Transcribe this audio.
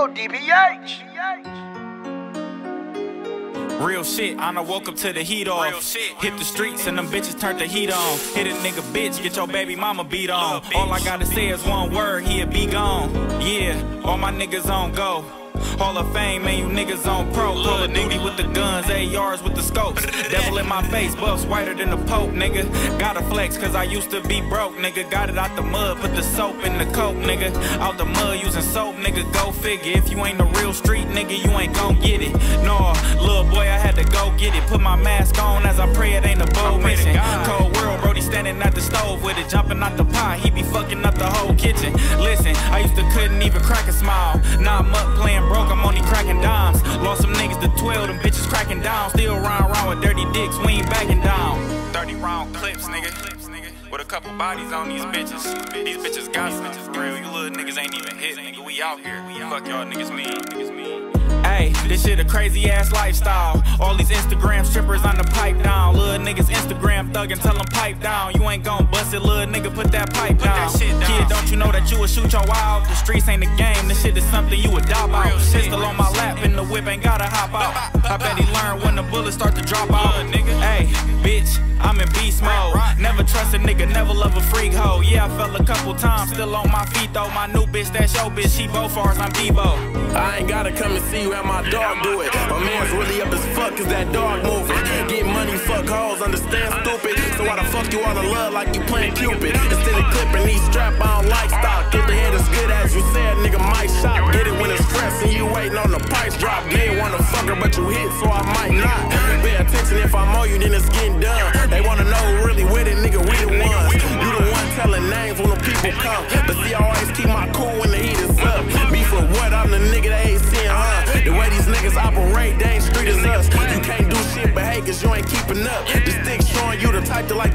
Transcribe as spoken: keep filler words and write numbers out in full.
Yo, D B H. Real shit, I done woke up to the heat off. Real shit. Hit the streets and them bitches turned the heat on. Hit a nigga bitch, get your baby mama beat on. All I gotta say is one word, he'll be gone. Yeah, all my niggas on go. Hall of Fame, man, you niggas on pro. Call of Duty with the guns, A Rs with the scopes. Devil in my face, buffs whiter than the Pope, nigga. Gotta flex, cause I used to be broke, nigga. Got it out the mud, put the soap in the coke, nigga. Out the mud using soap, nigga, go figure. If you ain't a real street nigga, you ain't gon' get it. No, little boy, I had to go get it. Put my mask on as I pray it ain't a bold mission. Cold world, Brody standing at the stove with it. Jumping out the pot, he be fucking up the whole kitchen. Listen, I used to couldn't even crack a smile. Now I'm up playing broke, I'm only cracking dimes. Lost some niggas to twelve, them bitches cracking down. Still round round with dirty dicks, we ain't backing down. thirty round clips, nigga. With a couple bodies on these bitches. These bitches got some real. You little niggas ain't even hit, nigga. We out here. Fuck y'all niggas mean. Hey, this shit a crazy ass lifestyle. All these Instagram strippers on the pipe down. Little niggas Instagram thuggin', tell them pipe down. You ain't gon' bust it, little nigga, put that pipe down. Kid, don't you know that you would shoot your wild? The streets ain't a game, this shit is something you would adopt out. Pistol on my lap and the whip ain't gotta hop out. I bet he learned when the bullets start to drop out. Hey, bitch, I'm in beast mode. Never trust a nigga, never love a freak hoe. Yeah, I fell a couple times, still on my feet though. My new bitch, that's your bitch, she both ours, I'm Debo. I ain't gotta come and see you at my dog do it. My man's really up as fuck cause that dog moving. Get money, fuck hoes, understand stupid. So why the fuck you all in love like you playing Cupid? Instead of clipping these strap on like stock. Get the head as good as you said, nigga might shop. Get it when it's fresh and you waiting on the price drop. They wanna fuck her but you hit so I might not. Pay attention if I mow you then it's getting done. They wanna know who really with it, nigga, we the ones. You the one telling names when the people come. But see I always keep my cool when the heat is up. Beef for what? I'm the nigga they ain't seeing, huh? The way these niggas operate, they ain't street as us. You can't do shit but hey, cause you ain't keeping up. This stick showing you the type to like